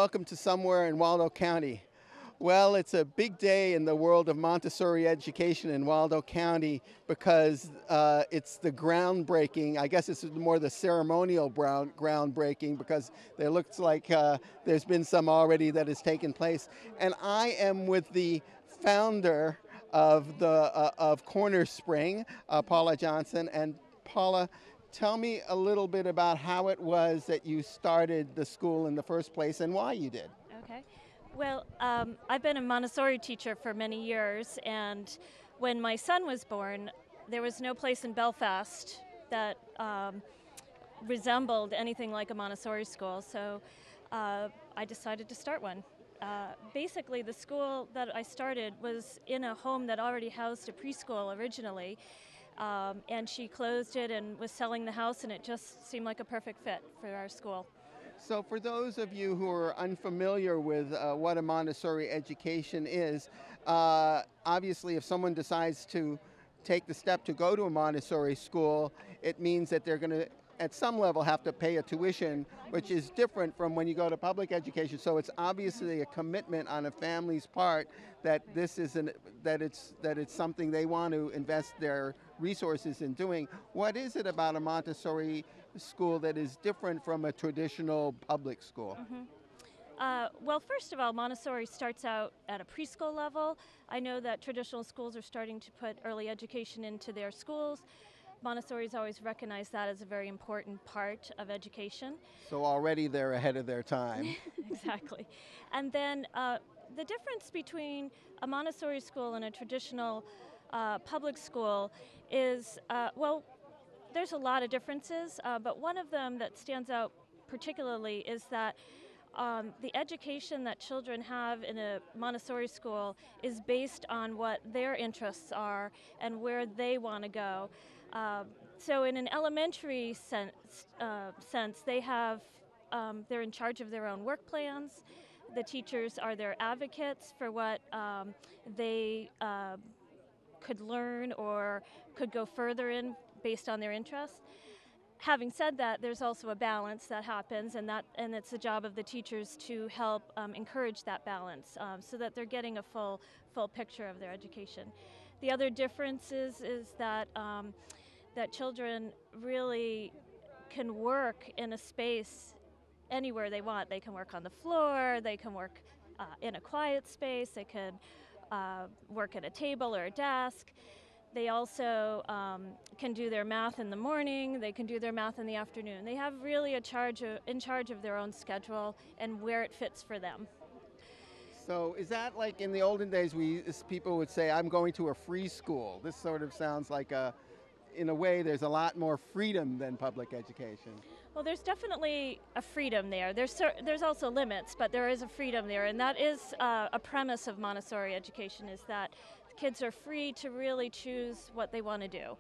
welcome to somewhere in Waldo County. Well, it's a big day in the world of Montessori education in Waldo County because it's the groundbreaking. I guess it's more the ceremonial groundbreaking because there looks like there's been some already that has taken place. And I am with the founder of Cornerspring, Paula Johnson. And Paula, tell me a little bit about how it was that you started the school in the first place and why you did. Okay. Well, I've been a Montessori teacher for many years, and when my son was born, there was no place in Belfast that resembled anything like a Montessori school, so I decided to start one. Basically, the school that I started was in a home that already housed a preschool originally, and she closed it and was selling the house, and it just seemed like a perfect fit for our school. So for those of you who are unfamiliar with what a Montessori education is, obviously if someone decides to take the step to go to a Montessori school, it means that they're going to at some level have to pay a tuition, which is different from when you go to public education. So it's obviously a commitment on a family's part that this is that it's something they want to invest their resources in doing. What is it about a Montessori school that is different from a traditional public school? Well, first of all, Montessori starts out at a preschool level. I know that traditional schools are starting to put early education into their schools. Montessori's always recognized that as a very important part of education. So already they're ahead of their time. Exactly. And then the difference between a Montessori school and a traditional public school is, well, there's a lot of differences, but one of them that stands out particularly is that the education that children have in a Montessori school is based on what their interests are and where they want to go. So in an elementary sense, they have, they're in charge of their own work plans. The teachers are their advocates for what they could learn or could go further in based on their interests. Having said that, there's also a balance that happens, and it's the job of the teachers to help encourage that balance so that they're getting a full picture of their education. The other difference is that that children really can work in a space anywhere they want. They can work on the floor, they can work in a quiet space, they can work at a table or a desk. They also can do their math in the morning, they can do their math in the afternoon. They have really in charge of their own schedule and where it fits for them. So is that like in the olden days people would say, I'm going to a free school? This sort of sounds like in a way, there's a lot more freedom than public education. Well, there's definitely a freedom there. There's also limits, but there is a freedom there, and that is a premise of Montessori education, is that kids are free to really choose what they want to do,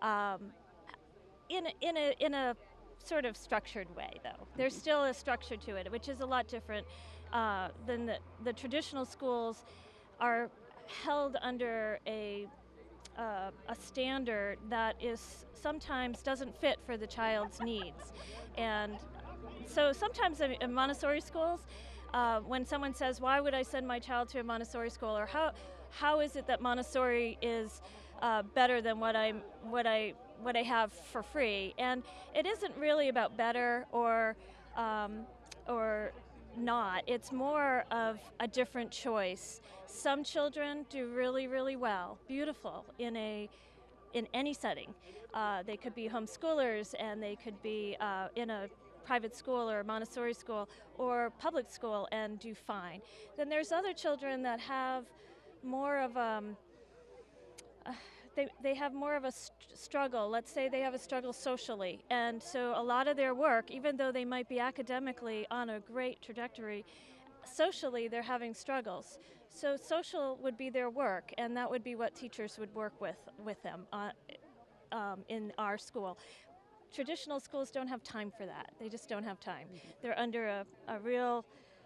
in a sort of structured way. Though there's still a structure to it, which is a lot different than the traditional schools are held under a standard that is sometimes doesn't fit for the child's needs. And so sometimes in Montessori schools, when someone says, why would I send my child to a Montessori school, or how is it that Montessori is better than what I have for free? And it isn't really about better or not. It's more of a different choice. Some children do really, really well, beautiful in any setting. They could be homeschoolers, and they could be in a private school or a Montessori school or public school and do fine. Then there's other children that have more of they have more of a struggle. Let's say they have a struggle socially, and so a lot of their work, even though they might be academically on a great trajectory, socially they're having struggles. So social would be their work, and that would be what teachers would work with them in our school. Traditional schools don't have time for that. They just don't have time. They're under a real,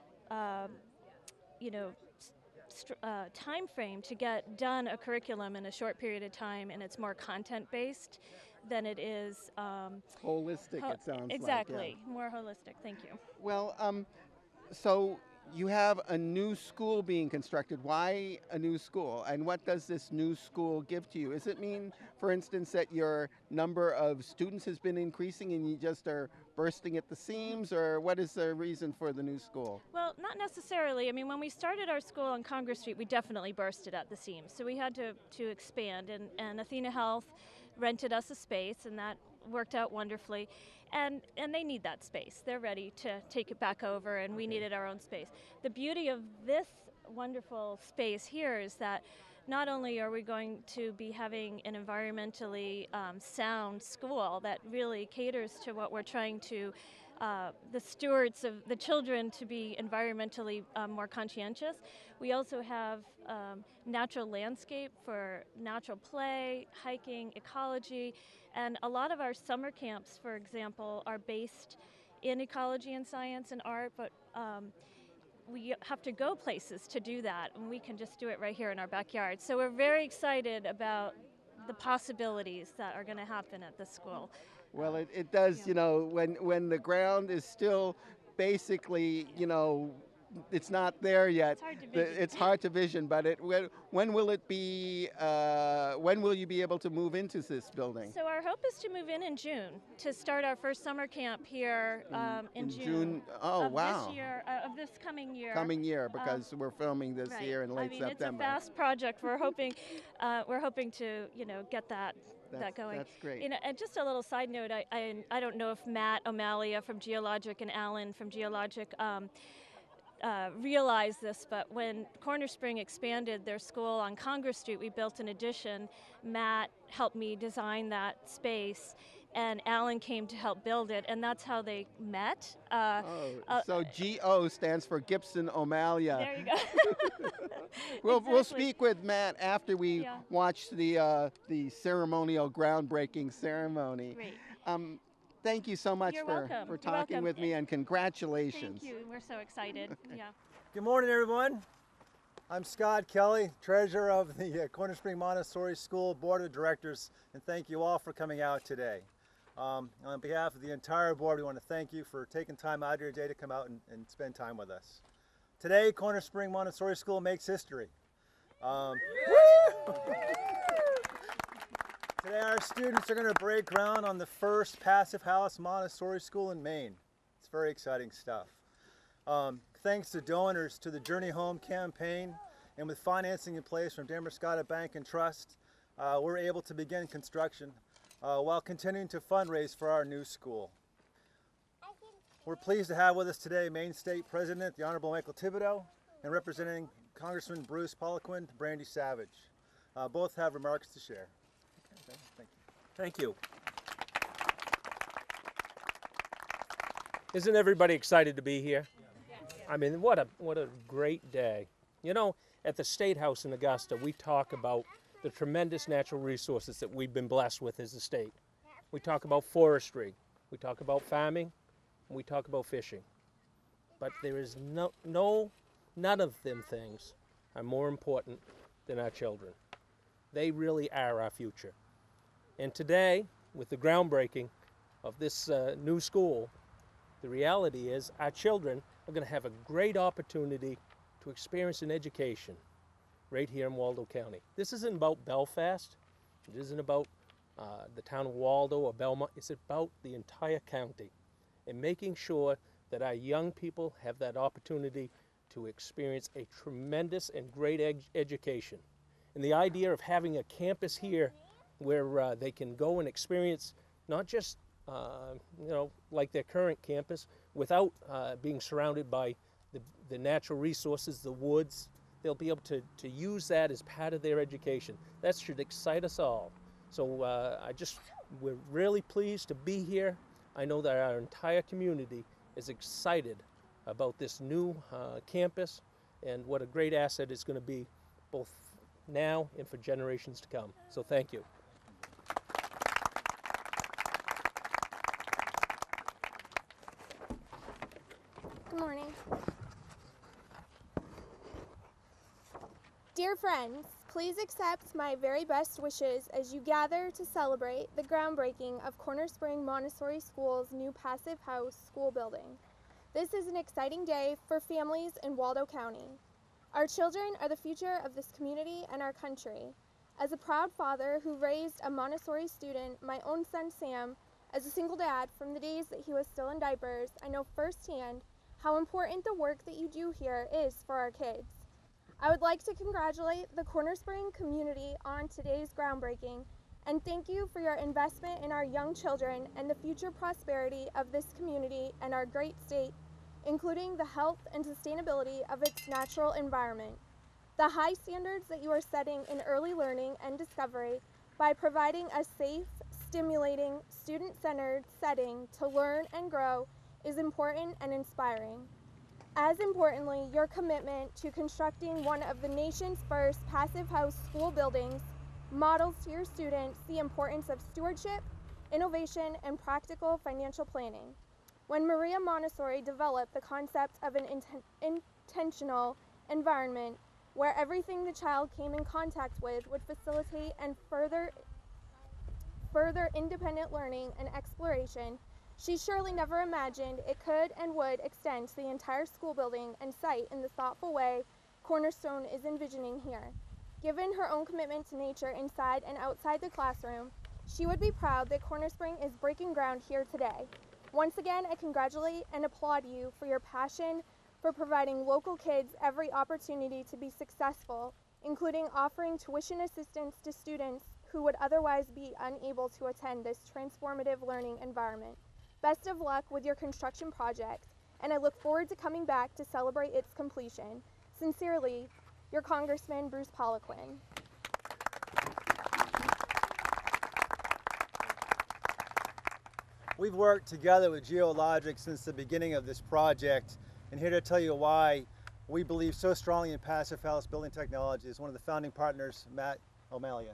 time frame to get done a curriculum in a short period of time, and it's more content-based than it is holistic. It sounds exactly like, yeah. More holistic. Thank you. Well, So you have a new school being constructed. Why a new school? And what does this new school give to you? Does it mean, for instance, that your number of students has been increasing and you just are bursting at the seams, or what is the reason for the new school? Well, not necessarily. I mean, when we started our school on Congress Street, we definitely bursted at the seams. So we had to expand, and Athena Health rented us a space, and that worked out wonderfully. And they need that space. They're ready to take it back over, and we needed our own space. The beauty of this wonderful space here is that not only are we going to be having an environmentally sound school that really caters to what we're trying to the stewards of the children to be environmentally more conscientious. We also have natural landscape for natural play, hiking, ecology, and a lot of our summer camps, for example, are based in ecology and science and art, but we have to go places to do that, and we can just do it right here in our backyard. So we're very excited about the possibilities that are going to happen at the school. Well, it does, Yeah. you know, when the ground is still basically, you know, it's not there yet. It's hard to vision. It's hard to vision, but when will it be, when will you be able to move into this building? So our hope is to move in June to start our first summer camp here in June. Oh, of wow. This year, of this coming year. Coming year, because we're filming this Right. here in late I mean, September. it's a vast project. We're hoping to get that going. That's great. You know, and just a little side note, I don't know if Matt O'Malley from Geologic and Alan from Geologic realize this, but when Cornerspring expanded their school on Congress Street, we built an addition. Matt helped me design that space, and Alan came to help build it, and that's how they met. So GO stands for Gibson O'Malley. There you go. We'll Exactly. speak with Matt after we Yeah. watch the ceremonial groundbreaking ceremony. Great. Thank you so much You're for welcome. You're talking welcome. with me, and congratulations. Thank you. We're so excited. Yeah. Good morning, everyone. I'm Scott Kelly, treasurer of the Cornerspring Montessori School Board of Directors, and thank you all for coming out today. On behalf of the entire board, we want to thank you for taking time out of your day to come out and spend time with us. Today, Cornerspring Montessori School makes history. Today, our students are going to break ground on the first Passive House Montessori School in Maine. It's very exciting stuff. Thanks to donors to the Journey Home campaign, and with financing in place from Damerscott Bank and Trust, we're able to begin construction while continuing to fundraise for our new school. We're pleased to have with us today Maine State President, the Honorable Michael Thibodeau, and representing Congressman Bruce Poliquin, Brandy Savage. Both have remarks to share. Okay, thank you. Thank you. Isn't everybody excited to be here? I mean, what a great day. You know, at the State House in Augusta, we talk about the tremendous natural resources that we've been blessed with as a state. We talk about forestry, we talk about farming, and we talk about fishing. But there is none of them things are more important than our children. They really are our future. And today, with the groundbreaking of this new school, the reality is our children are going to have a great opportunity to experience an education right here in Waldo County. This isn't about Belfast. It isn't about the town of Waldo or Belmont. It's about the entire county, and making sure that our young people have that opportunity to experience a tremendous and great education. And the idea of having a campus here where they can go and experience not just like their current campus, without being surrounded by the natural resources, the woods. They'll be able to use that as part of their education. That should excite us all. So we're really pleased to be here. I know that our entire community is excited about this new campus and what a great asset it's going to be both now and for generations to come. So thank you. Good morning. Dear friends, please accept my very best wishes as you gather to celebrate the groundbreaking of Cornerspring Montessori School's new Passive House school building. This is an exciting day for families in Waldo County. Our children are the future of this community and our country. As a proud father who raised a Montessori student, my own son Sam, as a single dad from the days that he was still in diapers, I know firsthand how important the work that you do here is for our kids. I would like to congratulate the Cornerspring community on today's groundbreaking and thank you for your investment in our young children and the future prosperity of this community and our great state, including the health and sustainability of its natural environment. The high standards that you are setting in early learning and discovery by providing a safe, stimulating, student-centered setting to learn and grow is important and inspiring. As importantly, your commitment to constructing one of the nation's first passive house school buildings models to your students the importance of stewardship, innovation, and practical financial planning. When Maria Montessori developed the concept of an intentional environment where everything the child came in contact with would facilitate and further independent learning and exploration, she surely never imagined it could and would extend to the entire school building and site in the thoughtful way Cornerstone is envisioning here. Given her own commitment to nature inside and outside the classroom, she would be proud that Cornerspring is breaking ground here today. Once again, I congratulate and applaud you for your passion for providing local kids every opportunity to be successful, including offering tuition assistance to students who would otherwise be unable to attend this transformative learning environment. Best of luck with your construction project, and I look forward to coming back to celebrate its completion. Sincerely, your Congressman, Bruce Poliquin. We've worked together with Geologic since the beginning of this project, and here to tell you why we believe so strongly in passive house building technology is one of the founding partners, Matt O'Malley.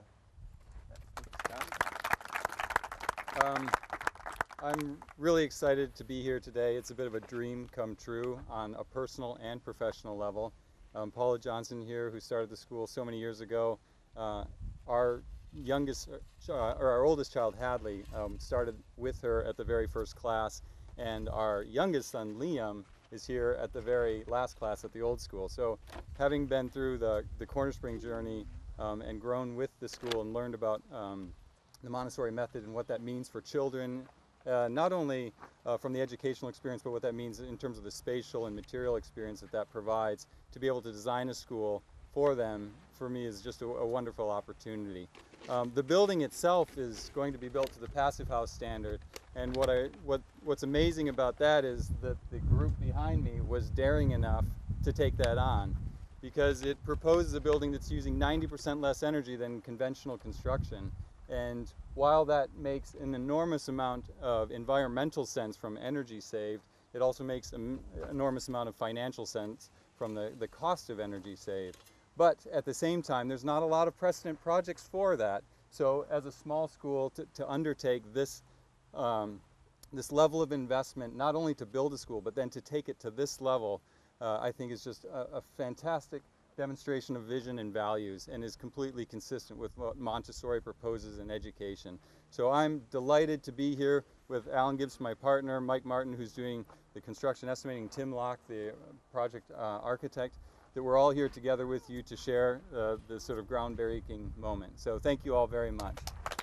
I'm really excited to be here today. It's a bit of a dream come true on a personal and professional level. Paula Johnson here, who started the school so many years ago. Our oldest child, Hadley, started with her at the very first class, and our youngest son, Liam, is here at the very last class at the old school. So having been through the Cornerspring journey and grown with the school and learned about the Montessori method and what that means for children, not only from the educational experience, but what that means in terms of the spatial and material experience that provides, to be able to design a school for them, for me, is just a wonderful opportunity. The building itself is going to be built to the passive house standard, and what's amazing about that is that the group behind me was daring enough to take that on, because it proposes a building that's using 90% less energy than conventional construction. And while that makes an enormous amount of environmental sense from energy saved, it also makes an enormous amount of financial sense from the cost of energy saved. But at the same time, there's not a lot of precedent projects for that. So as a small school, to undertake this, this level of investment, not only to build a school, but then to take it to this level, I think is just a fantastic demonstration of vision and values, and is completely consistent with what Montessori proposes in education. So I'm delighted to be here with Alan Gibbs, my partner, Mike Martin, who's doing the construction estimating, Tim Locke, the project architect, that we're all here together with you to share this sort of groundbreaking moment. So thank you all very much.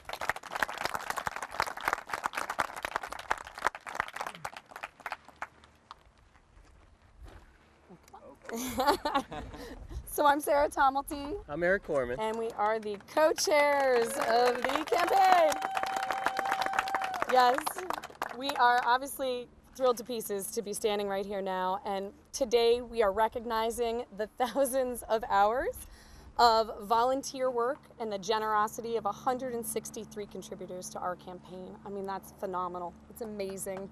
So I'm Sarah Tomelty. I'm Eric Corman. And we are the co-chairs of the campaign. Yes, we are obviously thrilled to pieces to be standing right here now. And today we are recognizing the thousands of hours of volunteer work and the generosity of 163 contributors to our campaign. I mean, that's phenomenal. It's amazing.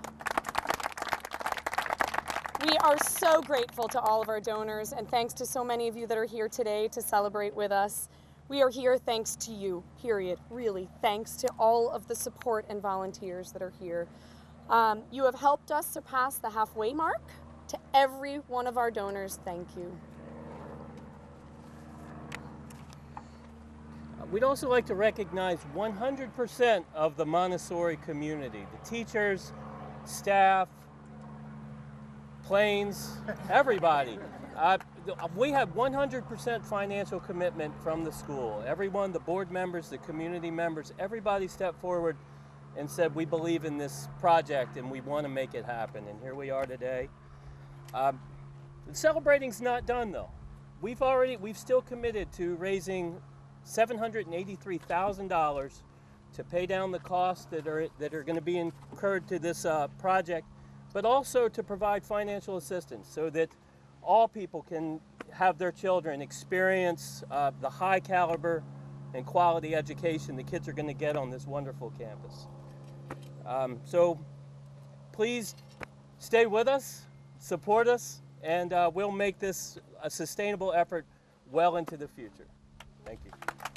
We are so grateful to all of our donors, and thanks to so many of you that are here today to celebrate with us. We are here thanks to you, period, really. Thanks to all of the support and volunteers that are here. You have helped us surpass the halfway mark. To every one of our donors, thank you. We'd also like to recognize 100% of the Montessori community, the teachers, staff, McLean's, everybody. We have 100% financial commitment from the school. Everyone, the board members, the community members, everybody stepped forward and said, we believe in this project and we want to make it happen. And here we are today. The celebrating's not done though. We've still committed to raising $783,000 to pay down the costs that are going to be incurred to this project, but also to provide financial assistance so that all people can have their children experience the high caliber and quality education the kids are going to get on this wonderful campus. So please stay with us, support us, and we'll make this a sustainable effort well into the future. Thank you.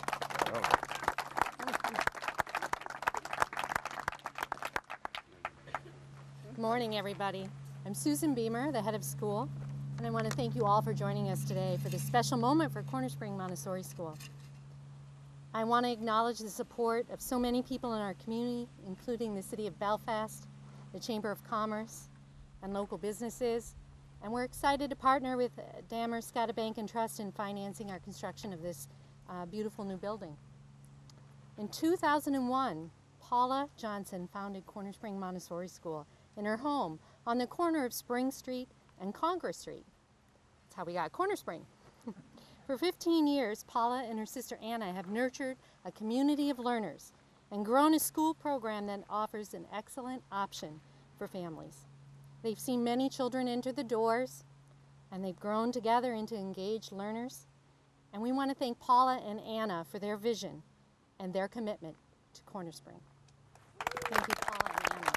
Good morning, everybody. I'm Susan Beamer, the head of school, and I want to thank you all for joining us today for this special moment for Cornerspring Montessori School. I want to acknowledge the support of so many people in our community, including the City of Belfast, the Chamber of Commerce, and local businesses, and we're excited to partner with Damer Scotiabank and Trust in financing our construction of this beautiful new building. In 2001, Paula Johnson founded Cornerspring Montessori School in her home on the corner of Spring Street and Congress Street. That's how we got Cornerspring. For 15 years, Paula and her sister Anna have nurtured a community of learners and grown a school program that offers an excellent option for families. They've seen many children enter the doors, and they've grown together into engaged learners. And we want to thank Paula and Anna for their vision and their commitment to Cornerspring. Thank you, Paula and Anna.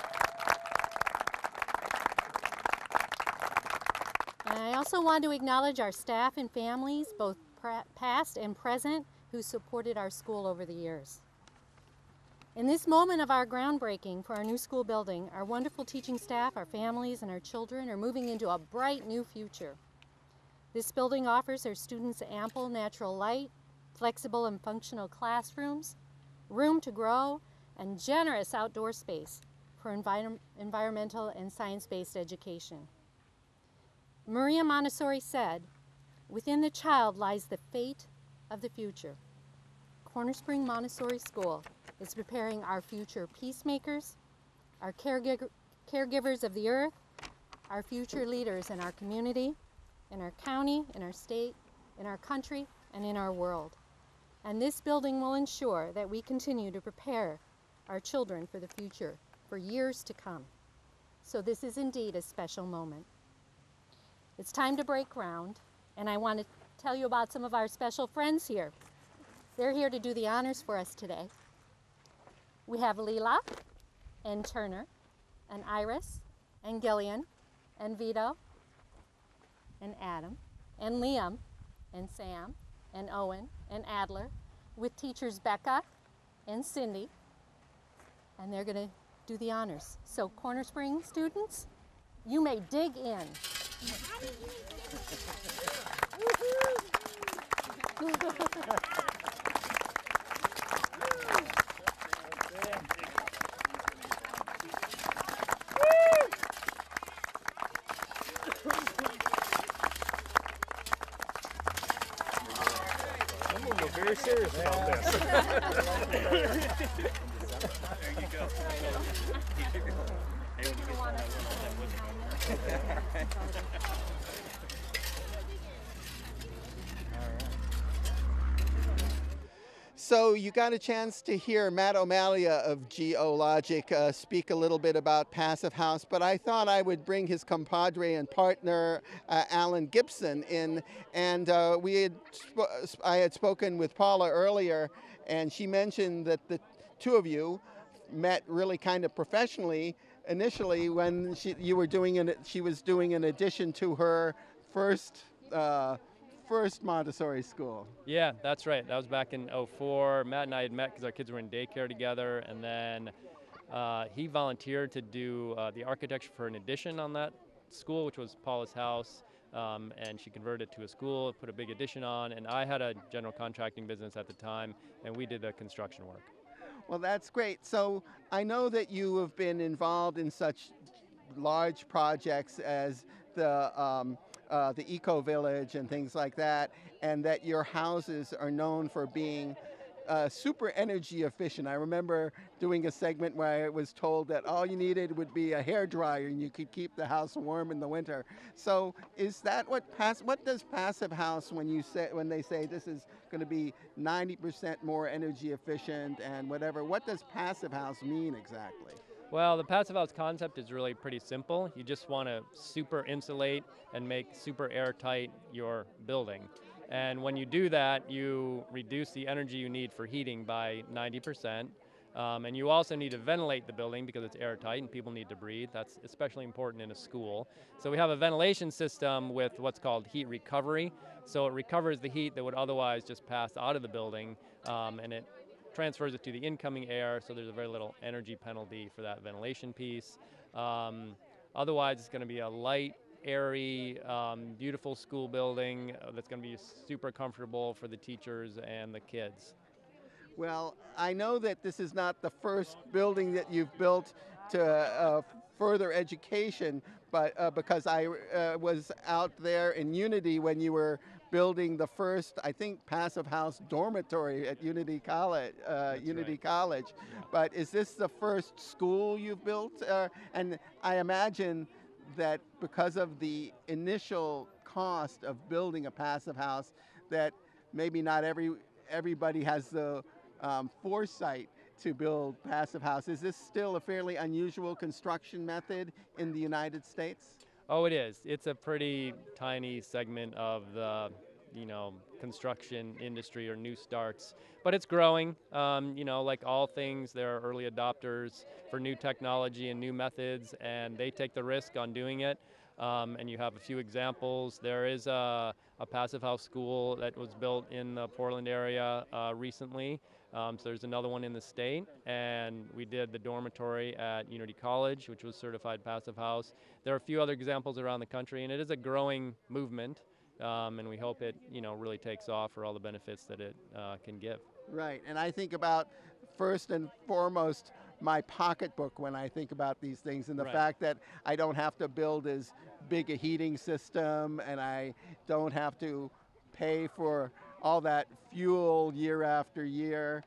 And I also want to acknowledge our staff and families, both past and present, who supported our school over the years. In this moment of our groundbreaking for our new school building, our wonderful teaching staff, our families, and our children are moving into a bright new future. This building offers our students ample natural light, flexible and functional classrooms, room to grow, and generous outdoor space for environmental and science-based education. Maria Montessori said, "Within the child lies the fate of the future." Cornerspring Montessori School is preparing our future peacemakers, our caregivers of the earth, our future leaders in our community, in our county, in our state, in our country, and in our world. And this building will ensure that we continue to prepare our children for the future for years to come. So this is indeed a special moment. It's time to break ground, and I want to tell you about some of our special friends here. They're here to do the honors for us today. We have Leela and Turner and Iris and Gillian and Vito and Adam and Liam and Sam and Owen and Adler, with teachers Becca and Cindy, and they're going to do the honors. So Cornerspring students, you may dig in. We're very serious about this. There you go. So you got a chance to hear Matt O'Malley of Geologic speak a little bit about Passive House, but I thought I would bring his compadre and partner, Alan Gibson, in. And I had spoken with Paula earlier, and she mentioned that the two of you met really kind of professionally initially when she was doing an addition to her first Montessori school. Yeah, that's right. That was back in '04. Matt and I had met because our kids were in daycare together, and then he volunteered to do the architecture for an addition on that school, which was Paula's house, and she converted it to a school, put a big addition on, and I had a general contracting business at the time, and we did the construction work. Well, that's great. So I know that you have been involved in such large projects as the eco village and things like that, and that your houses are known for being super energy efficient. I remember doing a segment where I was told that all you needed would be a hair dryer and you could keep the house warm in the winter. So is that what does Passive House, when they say this is going to be 90% more energy efficient and whatever, what does Passive House mean exactly? Well, the passive house concept is really pretty simple. You just want to super insulate and make super airtight your building. And when you do that, you reduce the energy you need for heating by 90%. And you also need to ventilate the building because it's airtight and people need to breathe. That's especially important in a school. So we have a ventilation system with what's called heat recovery. So it recovers the heat that would otherwise just pass out of the building, and it transfers it to the incoming air, so there's a very little energy penalty for that ventilation piece. Otherwise, it's going to be a light, airy, beautiful school building that's going to be super comfortable for the teachers and the kids. Well, I know that this is not the first building that you've built to further education, but because I was out there in Unity when you were building the first, I think, Passive House dormitory at Unity College. College. Yeah. But is this the first school you've built? And I imagine that because of the initial cost of building a Passive House, that maybe not everybody has the foresight to build Passive House. Is this still a fairly unusual construction method in the United States? Oh, it is. It's a pretty tiny segment of the, construction industry or new starts, but it's growing. Like all things, there are early adopters for new technology and new methods, and they take the risk on doing it. And you have a few examples. There is a Passive House school that was built in the Portland area recently. So there's another one in the state, and we did the dormitory at Unity College, which was certified Passive House. There are a few other examples around the country, and it is a growing movement, and we hope it, really takes off for all the benefits that it can give. Right, and I think about, first and foremost, my pocketbook when I think about these things, and the fact that I don't have to build as big a heating system, and I don't have to pay for all that fuel year after year.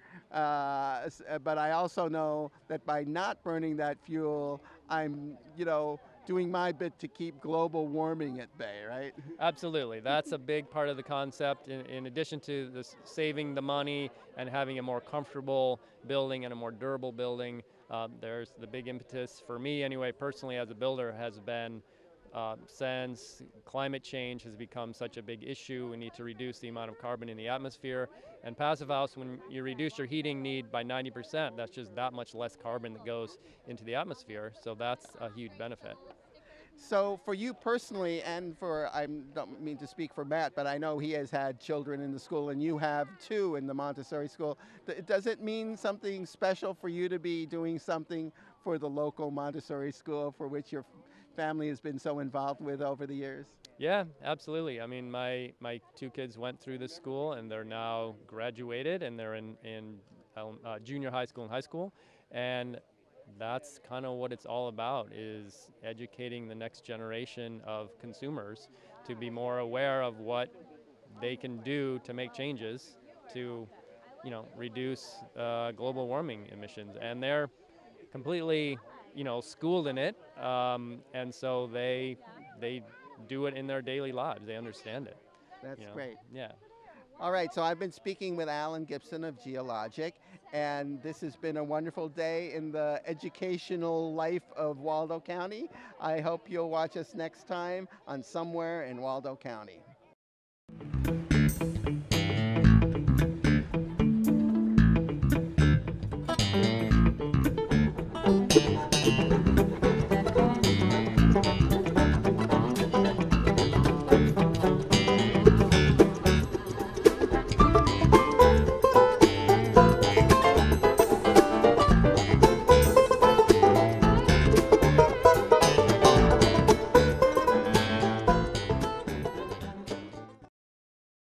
But I also know that by not burning that fuel, I'm, doing my bit to keep global warming at bay, right? Absolutely. That's a big part of the concept. In addition to this saving the money and having a more comfortable building and a more durable building, there's the big impetus for me anyway, personally as a builder, has been since climate change has become such a big issue, we need to reduce the amount of carbon in the atmosphere. And Passive House, when you reduce your heating need by 90%, that's just that much less carbon that goes into the atmosphere. So that's a huge benefit. So for you personally, and I don't mean to speak for Matt, but I know he has had children in the school, and you have too in the Montessori school. Does it mean something special for you to be doing something for the local Montessori school for which your family has been so involved with over the years? Yeah, absolutely. I mean, my two kids went through this school, and they're now graduated, and they're in junior high school and high school, and that's kind of what it's all about, is educating the next generation of consumers to be more aware of what they can do to make changes to, reduce global warming emissions. And they're completely, schooled in it, and so they do it in their daily lives. They understand it. That's great. Yeah. All right, so I've been speaking with Alan Gibson of Geologic, and this has been a wonderful day in the educational life of Waldo County. I hope you'll watch us next time on Somewhere in Waldo County.